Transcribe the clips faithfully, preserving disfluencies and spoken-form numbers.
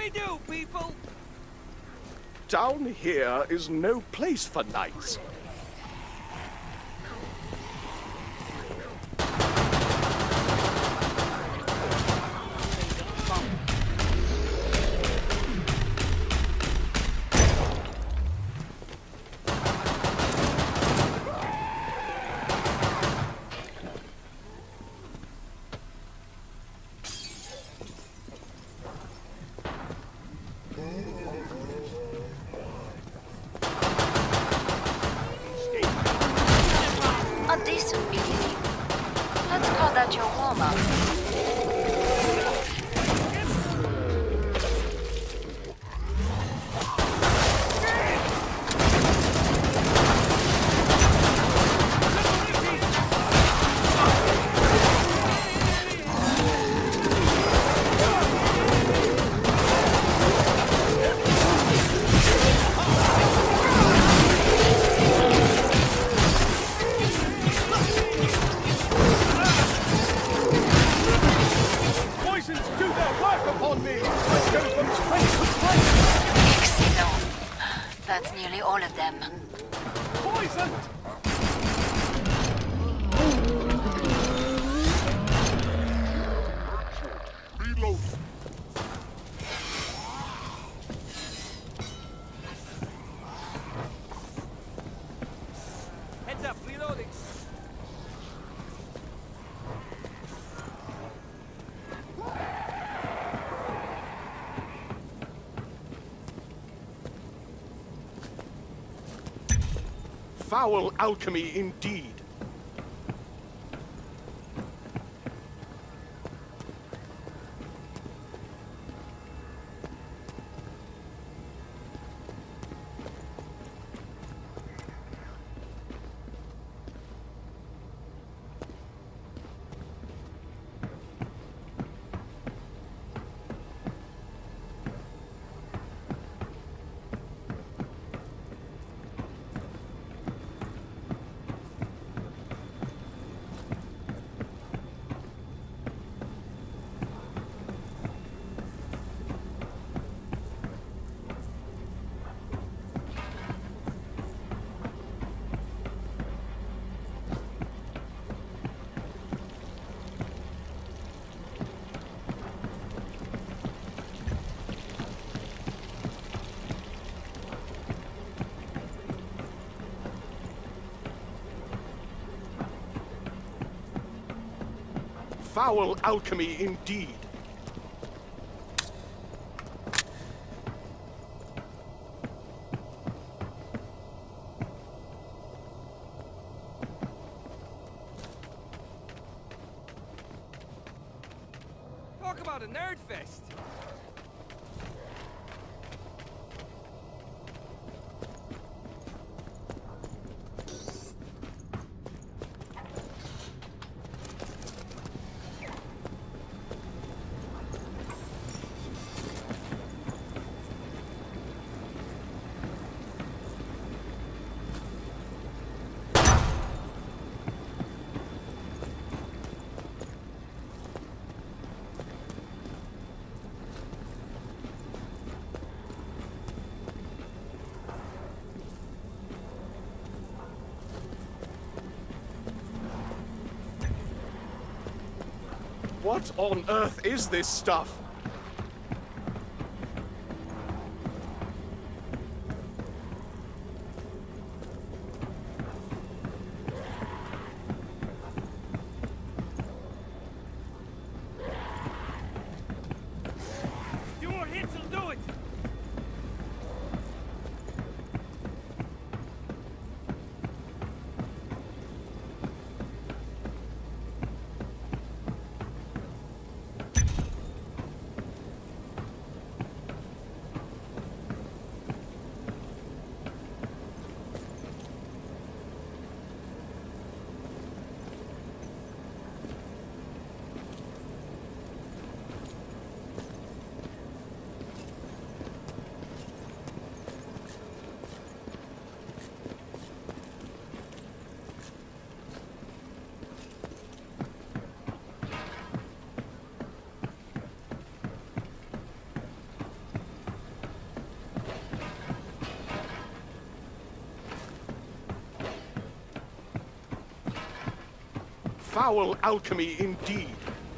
we do, people? Down here is no place for knights. A decent beginning. Let's call that your warm-up. Excellent. That's nearly all of them. Poison! Reload. Heads up, reloading. Foul alchemy indeed. Foul alchemy indeed. Talk about a nerd fest. What on earth is this stuff? Few more hits will do it. Foul alchemy indeed.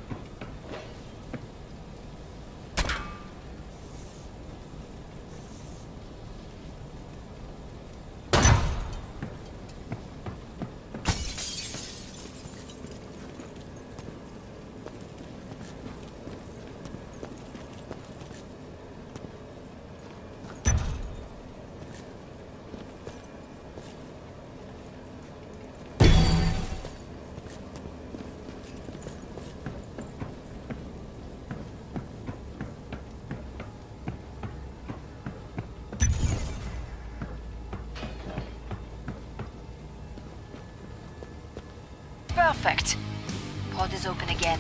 Perfect. Pod is open again.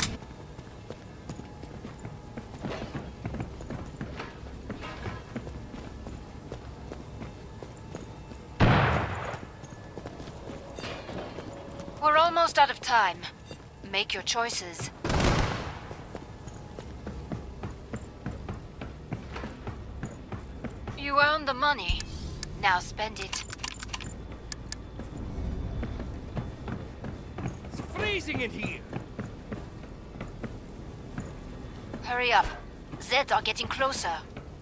We're almost out of time. Make your choices. You earned the money. Now spend it. Freezing in here. Hurry up. Zeds are getting closer.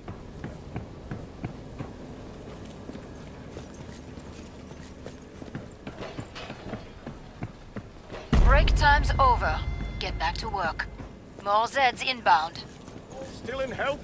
Break time's over. Get back to work. More Zeds inbound. Still in health?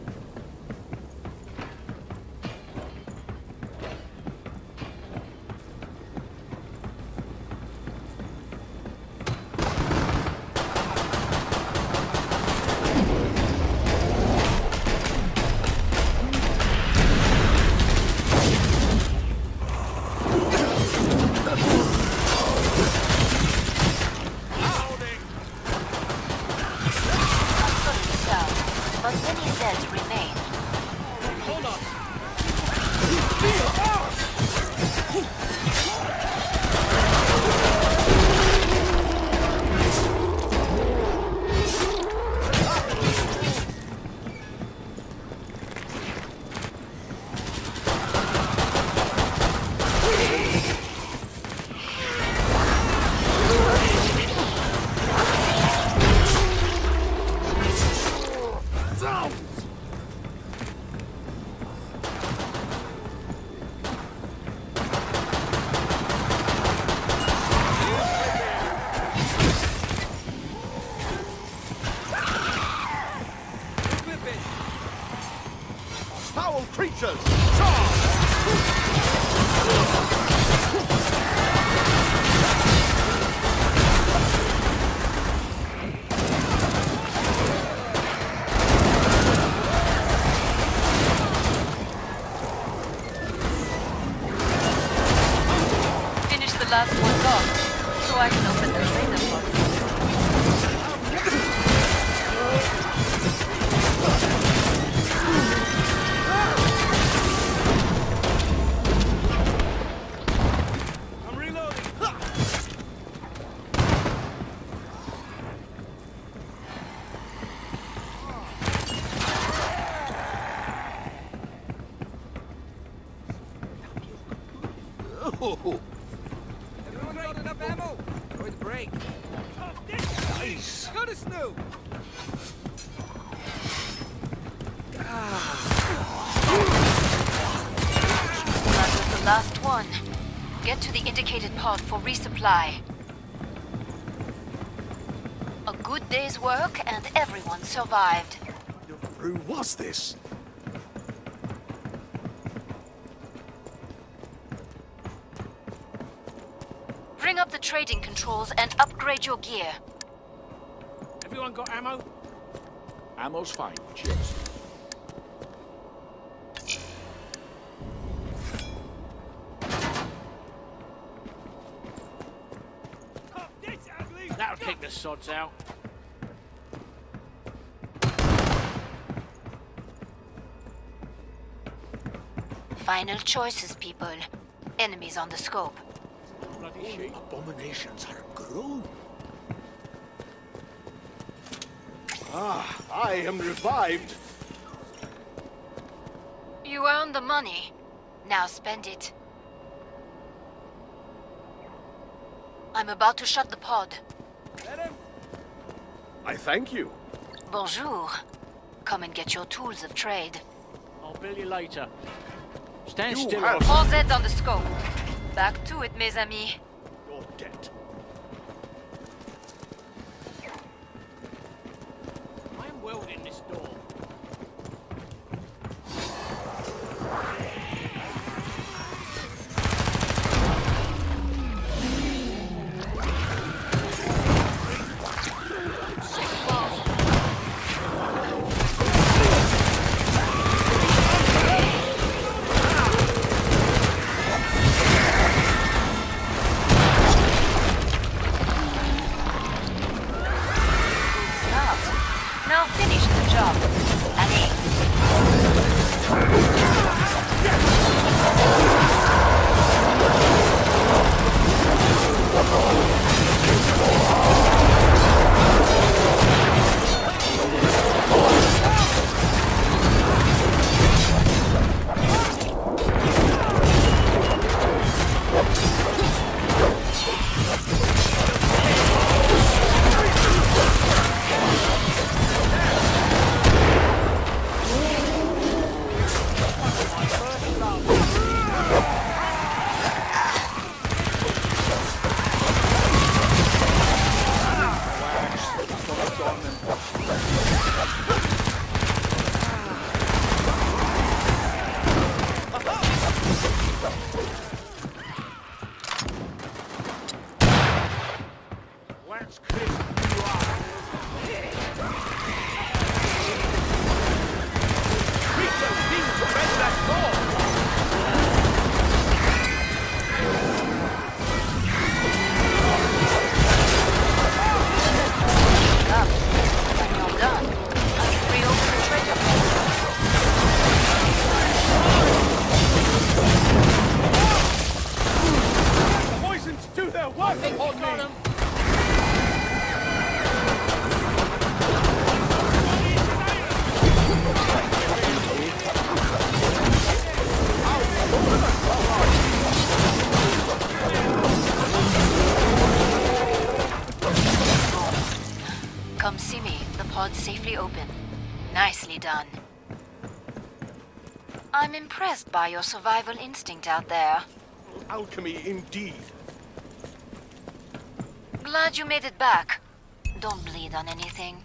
But many Zeds remain. Hold on. Foul creatures! Charge! Finish the last ones off, so I can open the trader box. Oh, Everyone got enough ammo? Enjoy the break. Oh, this nice! Go to Snoop! That was the last one. Get to the indicated pod for resupply. A good day's work and everyone survived. Who was this? Bring up the trading controls and upgrade your gear. Everyone got ammo? Ammo's fine, cheers. Oh, this ugly! That'll kick the sods out. Final choices, people. Enemies on the scope. Bloody sheep. Abominations are grown. Ah, I am revived. You earned the money. Now spend it. I'm about to shut the pod. Let him. I thank you. Bonjour. Come and get your tools of trade. I'll bill you later. Stand You still. have- or- All Zeds on the scope. Back to it, mes amis. Your debt. I am welding this door. Start. Now finish the job. Allez. Wax crisp you are. Rico needs to bend that door. Up. When you're done, I can reopen the treasure vault. Poisons do their work on Got me. 'em. Come see me. The pod's safely open. Nicely done. I'm impressed by your survival instinct out there. Alchemy indeed. Glad you made it back. Don't bleed on anything.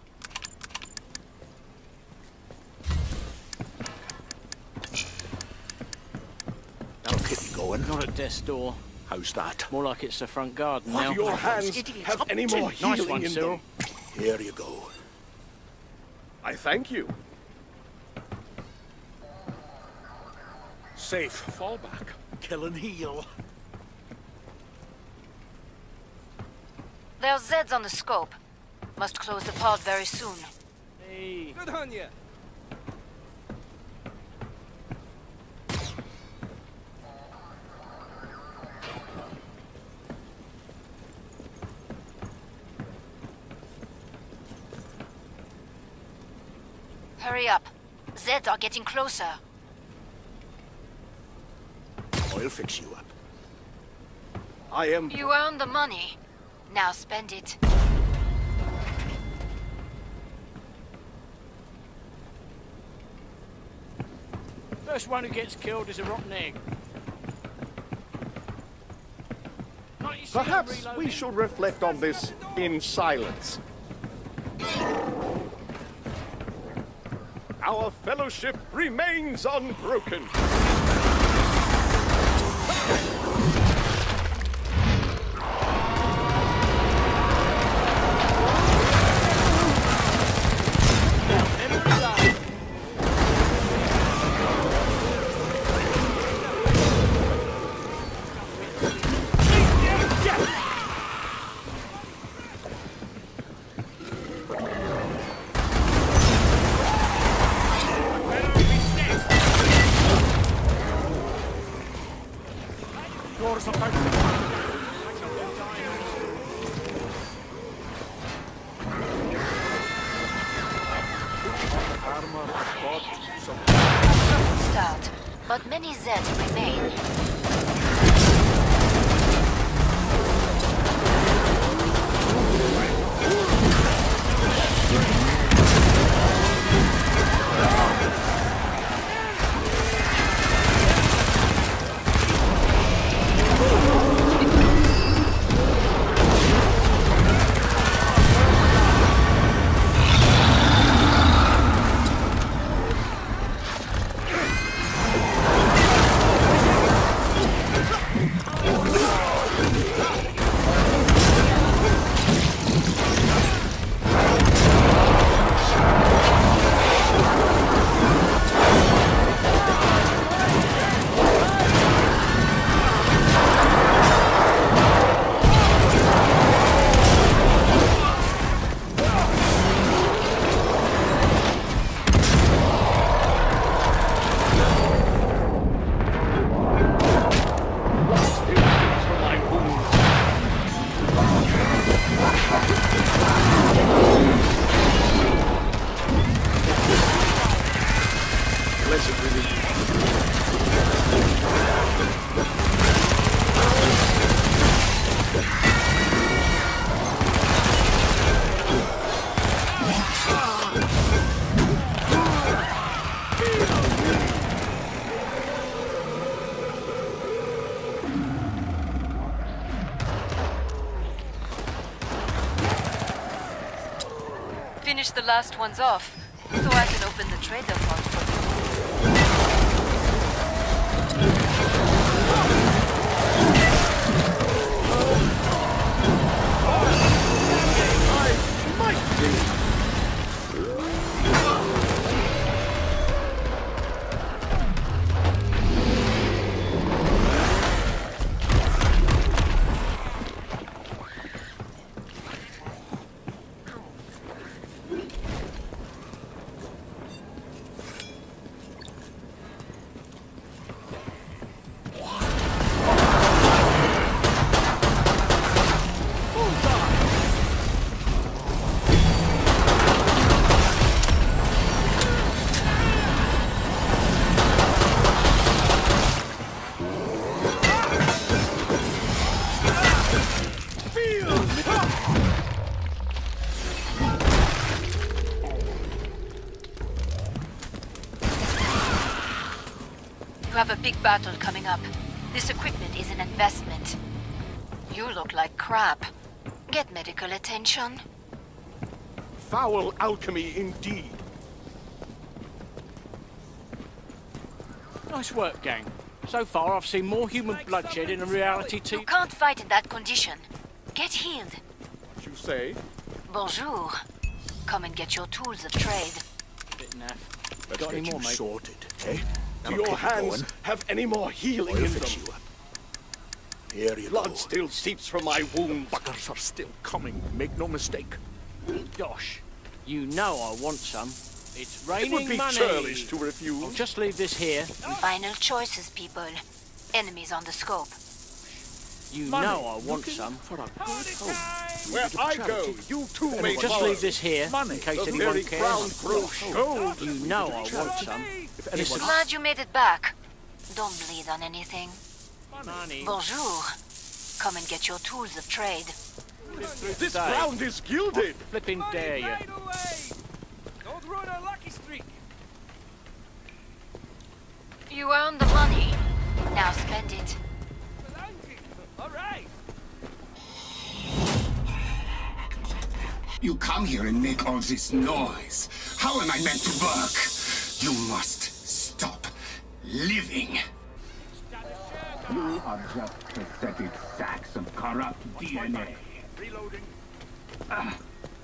Now, Kitty going. Not a death door. How's that? More like it's the front garden Do now. your hands idiots have up any to- more Nice healing one, in Cyril. them? Here you go. I thank you. Safe. Fall back. Kill and heal. There's Zeds on the scope. Must close the pod very soon. Hey. Good on you. Hurry up. Zeds are getting closer. I'll fix you up. I am... You earned the money. Now spend it. First one who gets killed is a rotten egg. Can't you see I'm Perhaps we reloading? should reflect on this in silence. Our fellowship remains unbroken. Doors about to armor, bod, some Start. But many Zeds remain. finish the last ones off, so I can open the trader vault for you. You have a big battle coming up. This equipment is an investment. You look like crap. Get medical attention. Foul alchemy indeed. Nice work, gang. So far, I've seen more human bloodshed in a reality T V. You can't fight in that condition. Get healed. What you say? Bonjour. Come and get your tools of trade. Bit naff. Let's Got get any more, you mate? sorted, eh? Do Now your keep hands going. have any more healing I'll in fix them? you up. Here you Blood go. still seeps from my wound. Buggers are still coming. Make no mistake. Gosh, you know I want some. It's It raining would be money. churlish to I'll refuse. just leave this here. Final choices, people. Enemies on the scope. You Money. know I want Looking some. for a good home. Where Give I charity. go, you too Anyway, may Just follow. leave this here Money. in case The anyone very ground cares. grows gold. You know I want some. If anyone Glad you made it back. Don't bleed on anything. Money. Bonjour. Come and get your tools of trade. This Today. ground is gilded. Flipping dare you. Right away. Don't ruin our lucky streak. You earned the money. Now spend it. All right. You come here and make all this noise. How am I meant to work? You must stop living. You are just pathetic sacks of corrupt D N A. reloading. Ah.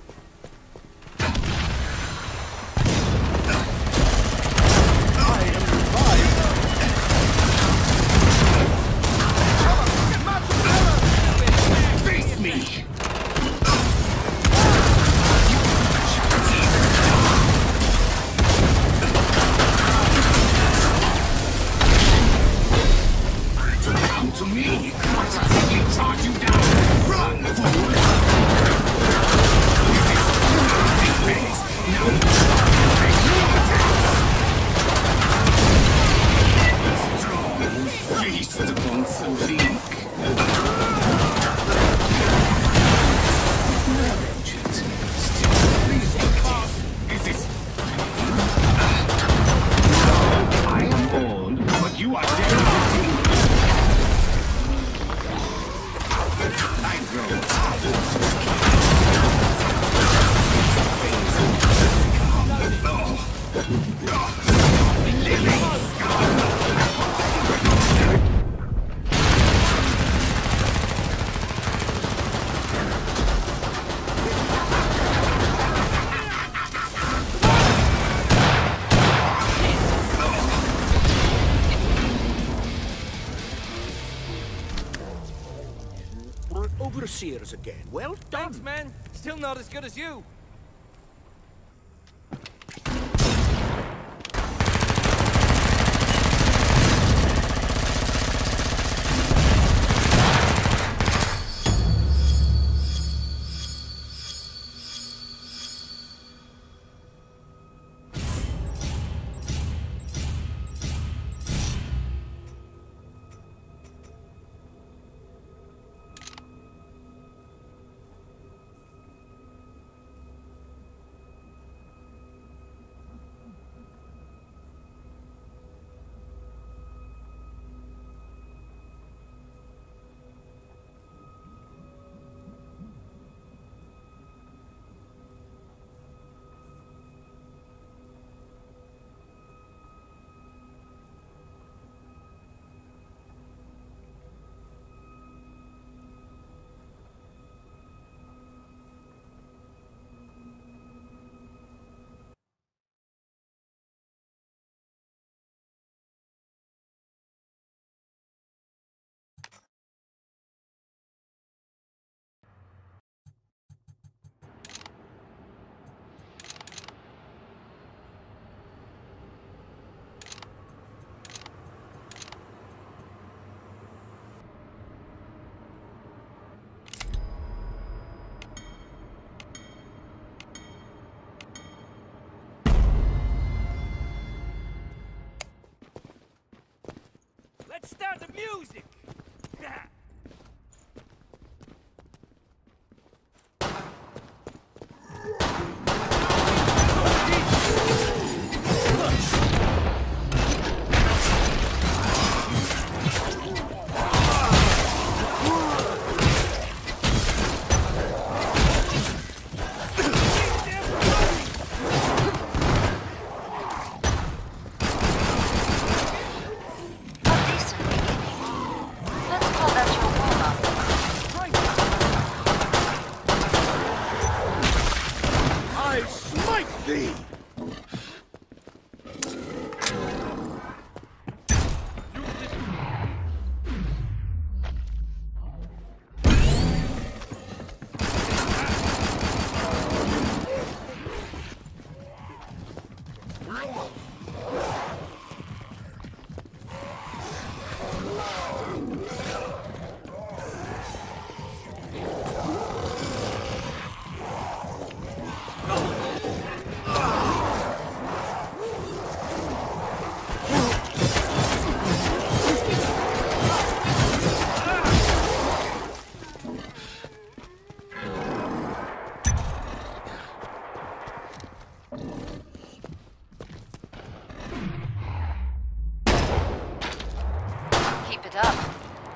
Face me! Come to me! I shall simply charge you down! Run, fool! This is this place! Now make no attacks! Strong feast upon so weak. Legend. Still pleasing. Is this... I am old, but you are dead. I grow We're overseers again. Well done. Thanks, man. Still not as good as you.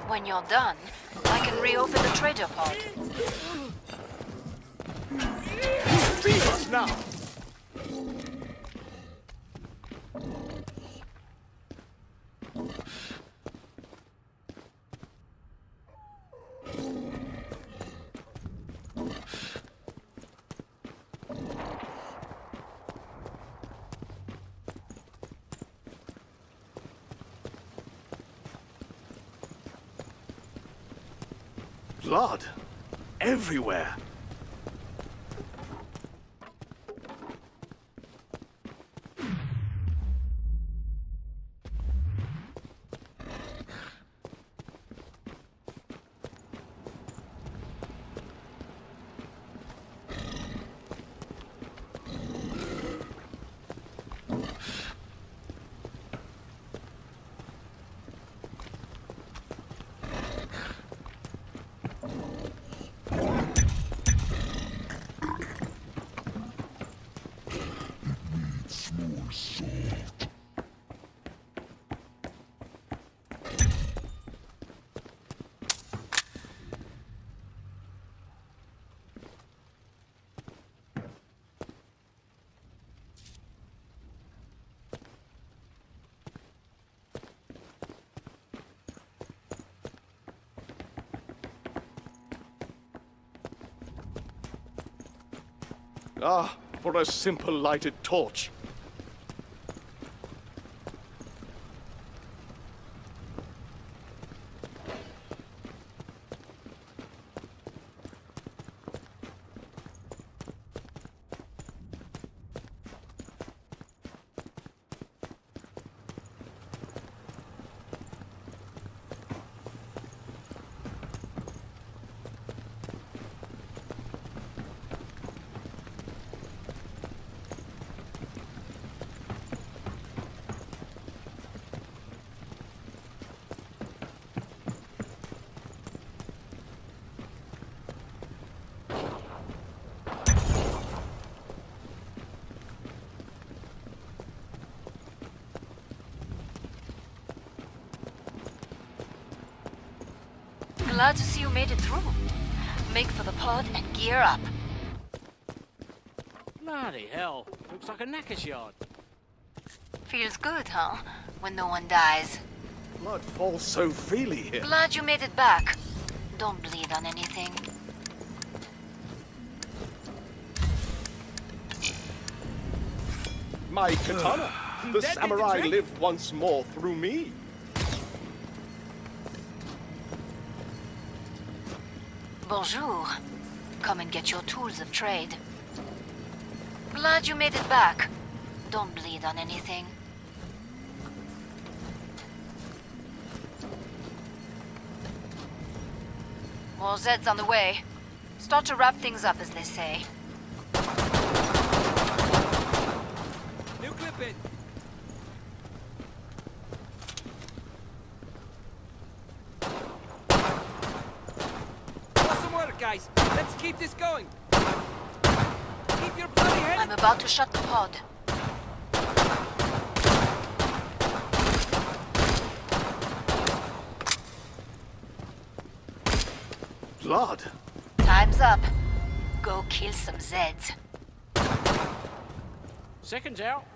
When you're done, I can reopen the trader pod. Leave us now! Blood everywhere. Ah, for a simple lighted torch. Glad to see you made it through. Make for the pod and gear up. Bloody hell. Looks like a knacker's yard. Feels good, huh? When no one dies. Blood falls so freely here. Glad you made it back. Don't bleed on anything. My katana. The samurai lived once more through me. Bonjour. Come and get your tools of trade. Glad you made it back. Don't bleed on anything. More Zeds on the way. Start to wrap things up, as they say. New clip in. Awesome work, guys. Let's keep this going. Keep your bloody head. I'm about to shut the pod. Blood. Time's up. Go kill some Zeds. Seconds out.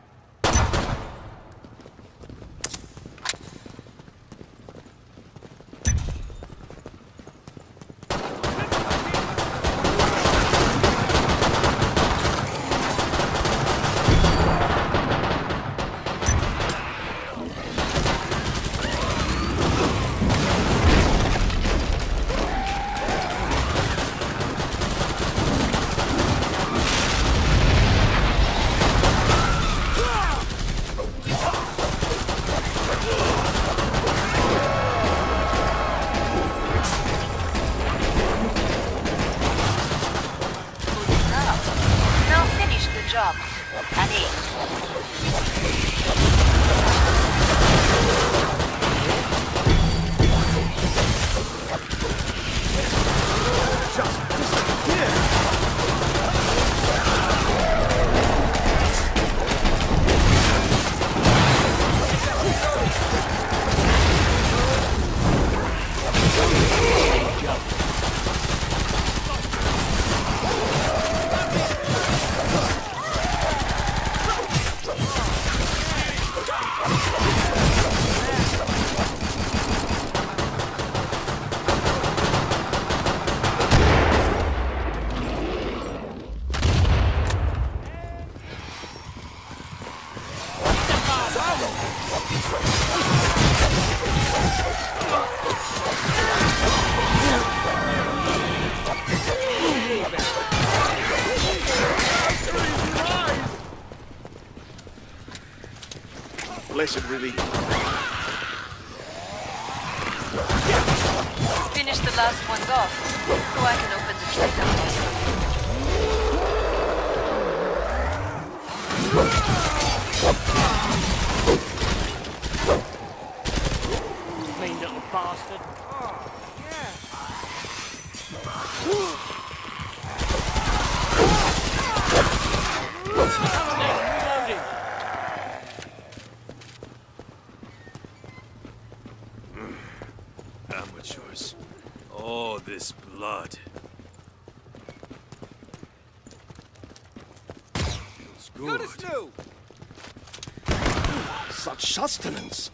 blessed relief. Finish the last ones off, so I can open the trade box. Mean little bastard. Oh, yeah. Reloading. Amateurs. All this blood. Feels Good good. as new. Such sustenance.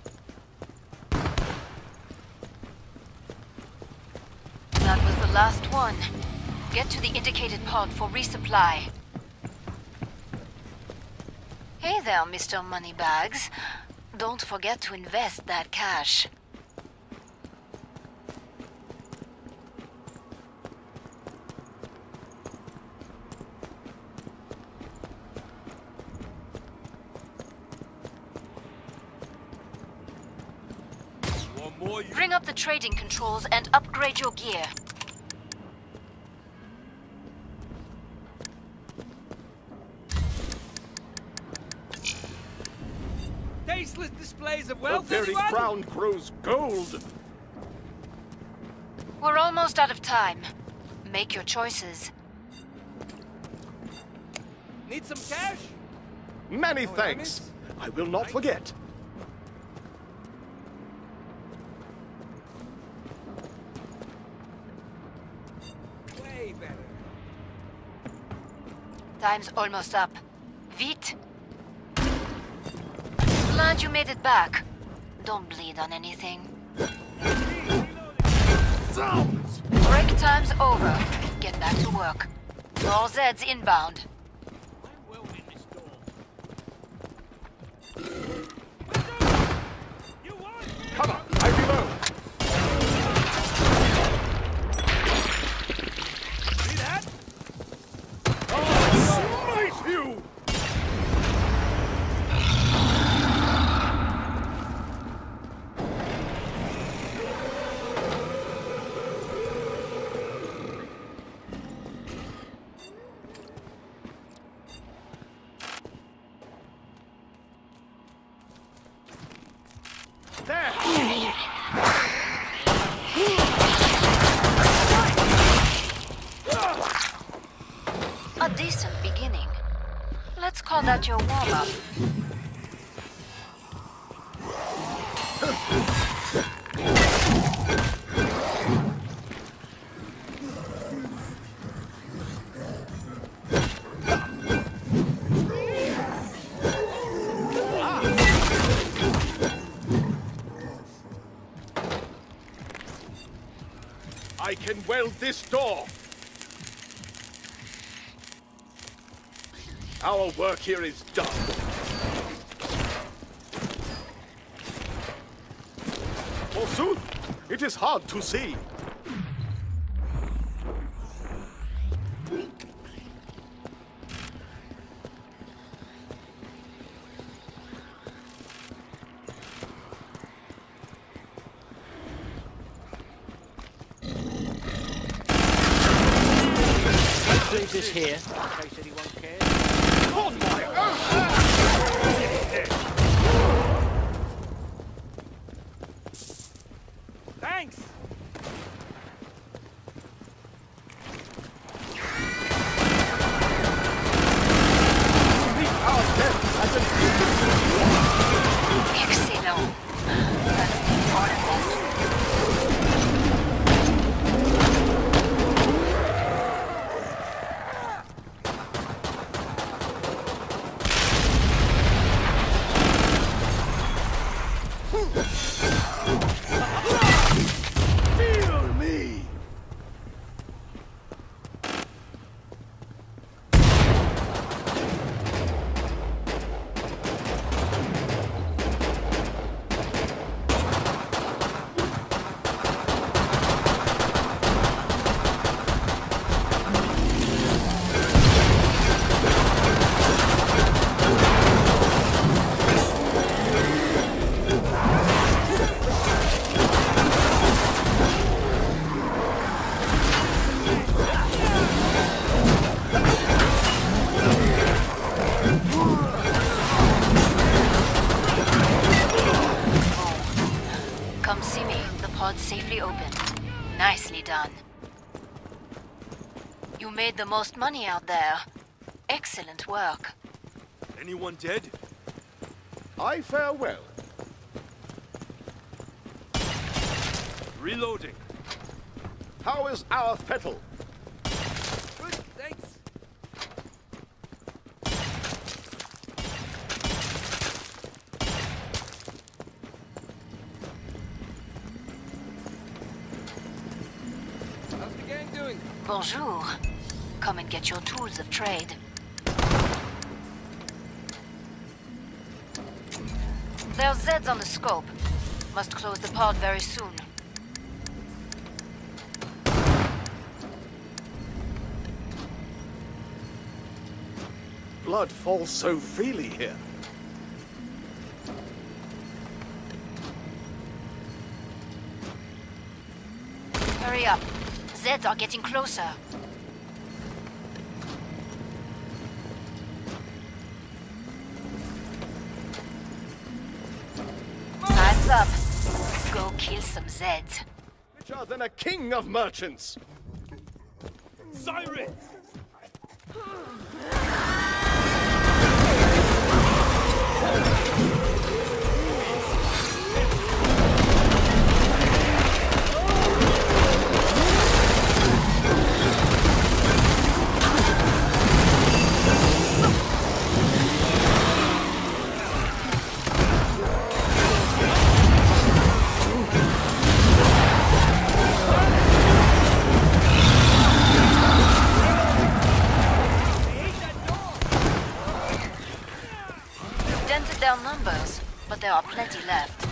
That was the last one. Get to the indicated pod for resupply. Hey there, Mister Moneybags. Don't forget to invest that cash. One more you Bring up the trading controls and upgrade your gear. Tasteless displays of The wealth, very anyone? ground grows gold. We're almost out of time. Make your choices. Need some cash? Many Oh, thanks. Amos? I will not forget. Way better. Time's almost up. Vite! Glad you made it back. Don't bleed on anything. Break time's over. Get back to work. All Zeds inbound. I'm welding this door. You want me? Come on, I reload. See that? Smite you! There! A decent beginning. Let's call that your warm-up. I can weld this door. Our work here is done. Forsooth, it is hard to see. Leave this here, in case anyone cares. On my own! Thanks. Meet our death as an Excellent. That's the important one. open. Nicely done. You made the most money out there. Excellent work. Anyone dead? I fare well. Reloading. How is our fettle? Good, thanks. How's the gang doing? Bonjour. Come and get your tools of trade. There's Zeds on the scope. Must close the pod very soon. Blood falls so freely here. Hurry up. Zeds are getting closer. Time's up. Go kill some Zeds. Richer than a king of merchants. Siren! Dented their numbers, but there are plenty left.